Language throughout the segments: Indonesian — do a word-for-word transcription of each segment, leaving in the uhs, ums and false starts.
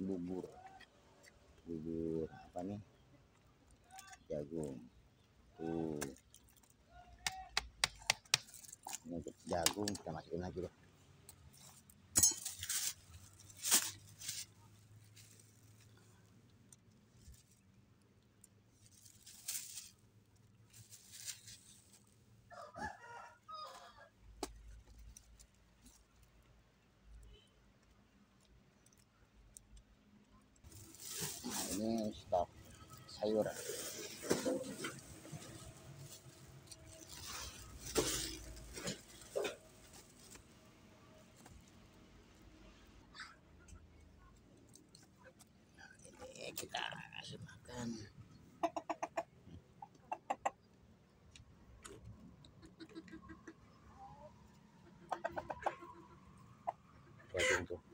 bubur bubur apa nih, jagung tuh. Ini untuk jagung kita masukin lagi deh. Ini stok sayur. Ini kita kasih makan. Jagung tuh.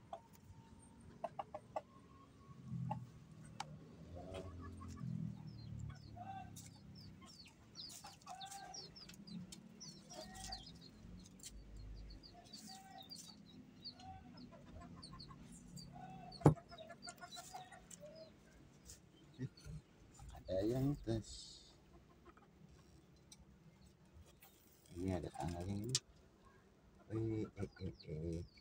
Ada yang tes. Ini ada tanggalnya ini. Eh, eh, eh, eh.